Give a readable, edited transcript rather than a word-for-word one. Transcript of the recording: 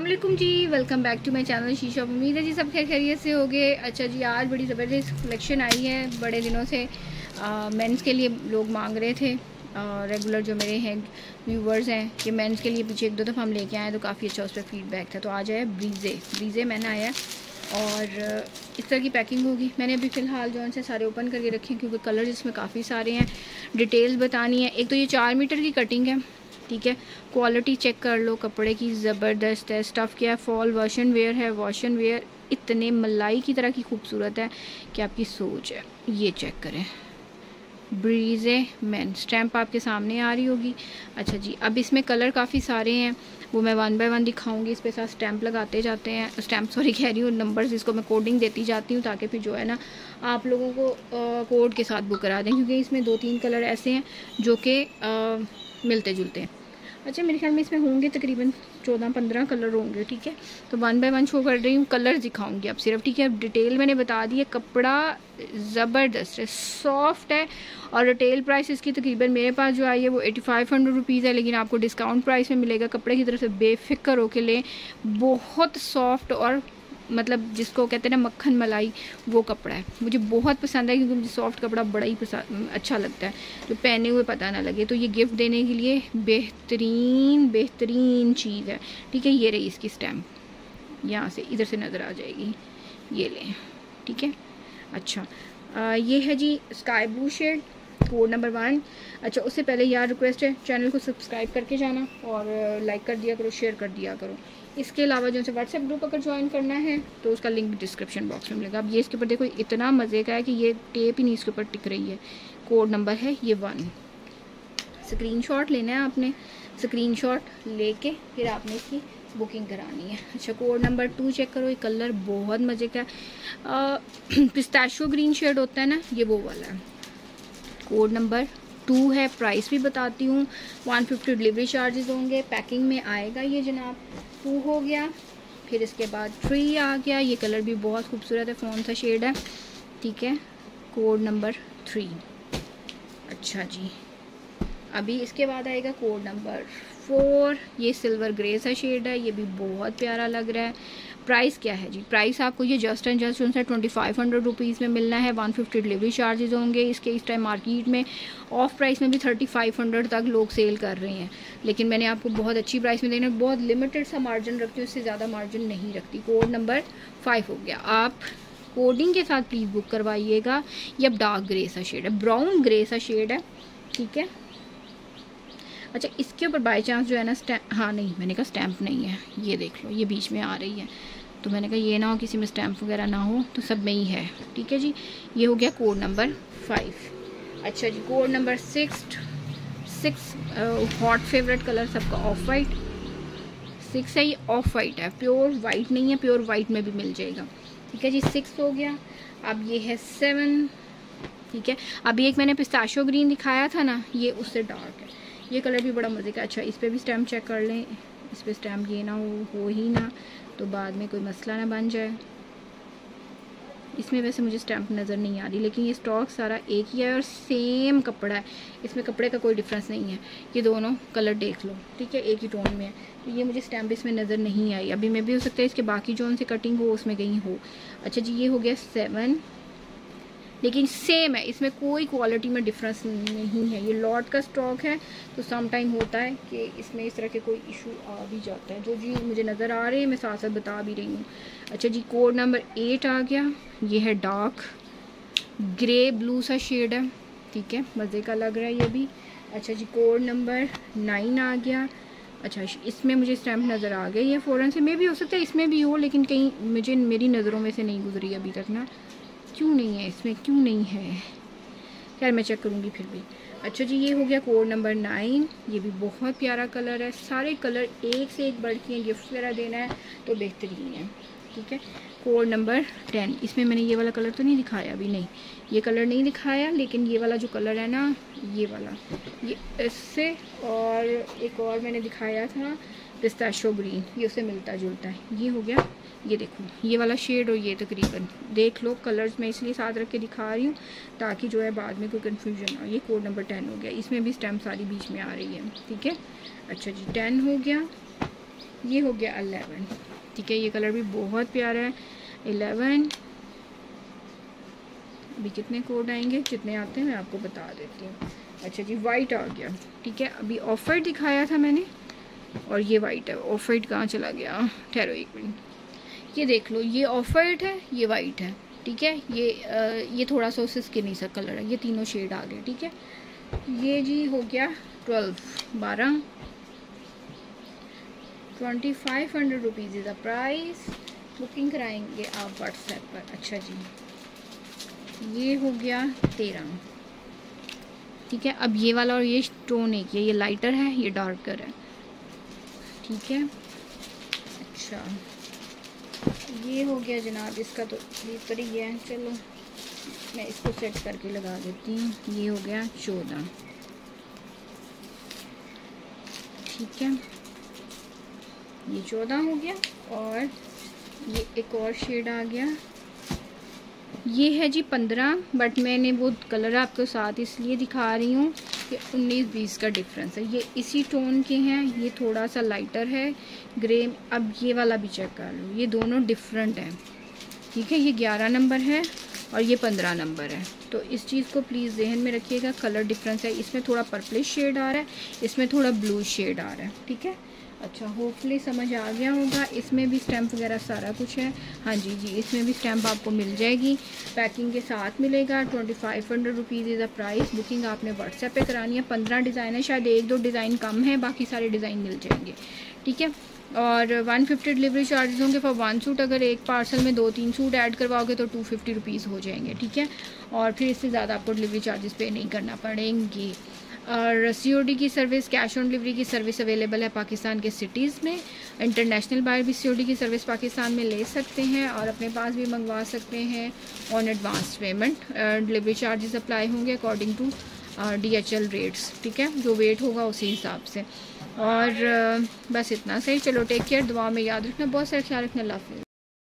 अस्सलामुअलैकुम जी, welcome back to my channel Sheesha. उम्मीद है जी सब खैरियत से होंगे। अच्छा जी, आज बड़ी ज़बरदस्त कलेक्शन आई है। बड़े दिनों से मेंस के लिए लोग मांग रहे थे। रेगुलर जो मेरे हैं व्यूवर्स हैं कि मेंस के लिए पीछे एक दो दफ़ा हम लेके आए तो काफ़ी अच्छा उस पर फीडबैक था। तो आज आया ब्रीजे मैंने आया और इस तरह की पैकिंग होगी। मैंने अभी फ़िलहाल जो से सारे ओपन करके रखे हैं क्योंकि कलर इसमें काफ़ी सारे हैं। डिटेल्स बतानी है। एक तो ये 4 मीटर की कटिंग है, ठीक है। क्वालिटी चेक कर लो, कपड़े की ज़बरदस्त है। स्टफ़ क्या है, फॉल वॉशन वेयर है। वॉशन वेयर इतने मलाई की तरह की खूबसूरत है कि आपकी सोच है। ये चेक करें, ब्रीजे मैन स्टैम्प आपके सामने आ रही होगी। अच्छा जी, अब इसमें कलर काफ़ी सारे हैं, वो मैं 1 बाय 1 दिखाऊंगी। इस पे साथ स्टैम्प लगाते जाते हैं, स्टैम्प सॉरी कह रही हूँ, नंबर्स इसको मैं कोडिंग देती जाती हूँ ताकि फिर जो है ना आप लोगों को कोड के साथ बुक करा दें, क्योंकि इसमें 2-3 कलर ऐसे हैं जो कि मिलते जुलते हैं। अच्छा, मेरे ख्याल में इसमें होंगे तकरीबन 14-15 कलर होंगे, ठीक है। तो 1 बाय 1 शो कर रही हूँ, कलर दिखाऊंगी अब सिर्फ, ठीक है। डिटेल मैंने बता दी है। कपड़ा ज़बरदस्त है, सॉफ्ट है और रिटेल प्राइस इसकी तकरीबन मेरे पास जो आई है वो 8500 रुपीज़ है, लेकिन आपको डिस्काउंट प्राइस में मिलेगा। कपड़े की तरफ से बेफिक्र होके लें, बहुत सॉफ्ट और मतलब जिसको कहते हैं ना मक्खन मलाई, वो कपड़ा है। मुझे बहुत पसंद है क्योंकि मुझे सॉफ्ट कपड़ा बड़ा ही अच्छा लगता है, जो पहने हुए पता ना लगे। तो ये गिफ्ट देने के लिए बेहतरीन चीज़ है, ठीक है। ये रही इसकी स्टैम्प, यहाँ से इधर से नज़र आ जाएगी, ये लें, ठीक है। अच्छा, ये है जी sky blue shade, code number 1। अच्छा, उससे पहले यार रिक्वेस्ट है, चैनल को सब्सक्राइब करके जाना और लाइक कर दिया करो, शेयर कर दिया करो। इसके अलावा जो से व्हाट्सएप ग्रुप अगर ज्वाइन करना है तो उसका लिंक डिस्क्रिप्शन बॉक्स में मिलेगा। अब ये इसके ऊपर देखो, इतना मज़े का है कि ये टेप ही नहीं इसके ऊपर टिक रही है। कोड नंबर है ये 1। स्क्रीनशॉट लेना है आपने, स्क्रीनशॉट लेके फिर आपने इसकी बुकिंग करानी है। अच्छा, कोड नंबर 2 चेक करो, ये कलर बहुत मज़े का है। पिस्ताशियो ग्रीन शेड होता है ना, ये वो वाला है। कोड नंबर 2 है। प्राइस भी बताती हूँ, 150 डिलीवरी चार्जेस होंगे। पैकिंग में आएगा ये जनाब। 2 हो गया, फिर इसके बाद 3 आ गया। ये कलर भी बहुत खूबसूरत है, कौन सा शेड है, ठीक है। Code number 3। अच्छा जी, अभी इसके बाद आएगा कोड नंबर 4। ये सिल्वर ग्रे सा शेड है, ये भी बहुत प्यारा लग रहा है। प्राइस क्या है जी, प्राइस आपको ये जस्ट एंड जस्ट 2500 रुपीज़ में मिलना है। 150 डिलीवरी चार्जेस होंगे इसके। इस टाइम मार्केट में ऑफ प्राइस में भी 3500 तक लोग सेल कर रहे हैं, लेकिन मैंने आपको बहुत अच्छी प्राइस में देना, बहुत लिमिटेड सा मार्जिन रखती हूँ, इससे ज़्यादा मार्जिन नहीं रखती। कोड नंबर 5 हो गया। आप कोडिंग के साथ प्लीज़ बुक करवाइएगा। ये अब डार्क ग्रे सा शेड है, ब्राउन ग्रे सा शेड है, ठीक है। अच्छा, इसके ऊपर बाय चांस जो है ना स्टैम्प, हाँ नहीं, मैंने कहा स्टैम्प नहीं है, ये देख लो, ये बीच में आ रही है, तो मैंने कहा ये ना हो किसी में स्टैम्प वगैरह ना हो, तो सब में ही है, ठीक है जी। ये हो गया कोड नंबर 5। अच्छा जी, code number 6 hot favourite colour सबका ऑफ वाइट 6 है। ये ऑफ वाइट है, प्योर वाइट नहीं है, प्योर वाइट में भी मिल जाएगा, ठीक है जी। 6 हो गया। अब ये है 7, ठीक है। अभी एक मैंने पिस्ताशियो ग्रीन दिखाया था ना, ये उससे डार्क है। ये कलर भी बड़ा मज़े का। अच्छा, इस पर भी स्टैम्प चेक कर लें, इस पर स्टैम्प ये ना हो ही ना, तो बाद में कोई मसला ना बन जाए। इसमें वैसे मुझे स्टैम्प नज़र नहीं आ रही, लेकिन ये स्टॉक सारा एक ही है और सेम कपड़ा है, इसमें कपड़े का कोई डिफरेंस नहीं है। ये दोनों कलर देख लो, ठीक है, एक ही टोन में है, तो ये मुझे स्टैम्प इसमें नज़र नहीं आई। अभी में भी हो सकता है इसके बाकी जो उनसे कटिंग हो उसमें कहीं हो। अच्छा जी, ये हो गया 7, लेकिन सेम है, इसमें कोई क्वालिटी में डिफरेंस नहीं है। ये लॉट का स्टॉक है, तो सम टाइम होता है कि इसमें इस तरह के कोई इशू आ भी जाता है। जो जी मुझे नज़र आ रहे हैं मैं साथ साथ बता भी रही हूँ। अच्छा जी, कोड नंबर 8 आ गया। ये है डार्क ग्रे ब्लू सा शेड है, ठीक है, मज़े का लग रहा है ये भी। अच्छा जी, कोड नंबर 9 आ गया। अच्छा, इसमें मुझे स्टैम्प नज़र आ गई है फ़ौरन से, मे भी हो सकता है इसमें भी हो, लेकिन कहीं मुझे मेरी नज़रों में से नहीं गुजरी अभी तक ना, क्यों नहीं है इसमें, क्यों नहीं है, खैर मैं चेक करूँगी फिर भी। अच्छा जी, ये हो गया कोड नंबर 9। ये भी बहुत प्यारा कलर है, सारे कलर एक से एक बढ़ के, गिफ्ट वगैरह देना है तो बेहतरीन है, ठीक है। कोड नंबर 10, इसमें मैंने ये वाला कलर तो नहीं दिखाया अभी, नहीं ये कलर नहीं दिखाया, लेकिन ये वाला जो कलर है ना, ये वाला, ये इससे और एक और मैंने दिखाया था पिस्ताशियो ग्रीन, ये उससे मिलता जुलता है। ये हो गया, ये देखो ये वाला शेड और ये तकरीबन देख लो, कलर्स मैं इसलिए साथ रख के दिखा रही हूँ ताकि जो है बाद में कोई कन्फ्यूजन ना हो। ये कोड नंबर 10 हो गया, इसमें भी स्टैम्प सारी बीच में आ रही है, ठीक है। अच्छा जी, 10 हो गया। ये हो गया 11, ठीक है। ये कलर भी बहुत प्यारा है। 11, अभी कितने कोड आएंगे, जितने आते हैं मैं आपको बता देती हूँ। अच्छा जी, वाइट आ गया, ठीक है। अभी ऑफ वाइट दिखाया था मैंने, और ये वाइट है। ऑफ वाइट कहाँ चला गया, ठहरो एक मिनट। ये देख लो, ये ऑफ वाइट है, ये वाइट है, ठीक है। ये थोड़ा सा उससे स्किनी सा कलर है, ये तीनों शेड आ गए, ठीक है। ये जी हो गया 12, 2500 rupees is the price. Booking कराएंगे आप व्हाट्सएप पर। अच्छा जी, ये हो गया 13, ठीक है। अब ये वाला और ये स्टोन एक, ये लाइटर है, ये डार्कर है, ठीक है। अच्छा, ये हो गया जनाब, इसका तो भीतर ही है। चलो मैं इसको सेट करके लगा देती हूँ। ये हो गया 14, ठीक है। ये 14 हो गया, और ये एक और शेड आ गया, ये है जी 15, बट मैंने वो कलर आपको साथ इसलिए दिखा रही हूँ कि 19-20 का डिफरेंस है। ये इसी टोन के हैं, ये थोड़ा सा लाइटर है ग्रे। अब ये वाला भी चेक कर लो, ये दोनों डिफरेंट हैं, ठीक है। ये 11 नंबर है और ये 15 नंबर है। तो इस चीज़ को प्लीज़ जहन में रखिएगा, कलर डिफरेंस है। इसमें थोड़ा पर्पलिश शेड आ रहा है, इसमें थोड़ा ब्लू शेड आ रहा है, ठीक है। अच्छा, होपफुली समझ आ गया होगा। इसमें भी स्टैम्प वगैरह सारा कुछ है। हाँ जी जी, इसमें भी स्टैम्प आपको मिल जाएगी, पैकिंग के साथ मिलेगा। 2500 rupees is the price. Booking आपने व्हाट्सएप पे करानी है। 15 डिज़ाइन है, शायद 1-2 डिज़ाइन कम है, बाकी सारे डिज़ाइन मिल जाएंगे, ठीक है। और 150 डिलीवरी चार्जेस होंगे फॉर 1 सूट। अगर एक पार्सल में 2-3 सूट ऐड करवाओगे तो 250 रुपीज़ हो जाएंगे, ठीक है। और फिर इससे ज़्यादा आपको डिलीवरी चार्जेस पे नहीं करना पड़ेंगे। और COD की सर्विस, कैश ऑन डिलीवरी की सर्विस अवेलेबल है पाकिस्तान के सिटीज़ में। इंटरनेशनल बायर भी COD की सर्विस पाकिस्तान में ले सकते हैं और अपने पास भी मंगवा सकते हैं on advance payment. Delivery charges apply होंगे अकॉर्डिंग टू DHL रेट्स, ठीक है। जो वेट होगा उसी हिसाब से। और बस इतना सही। चलो टेक केयर, दुआ में याद रखना, बहुत सारा ख्याल रखना, अल्लाह हाफ़िज़।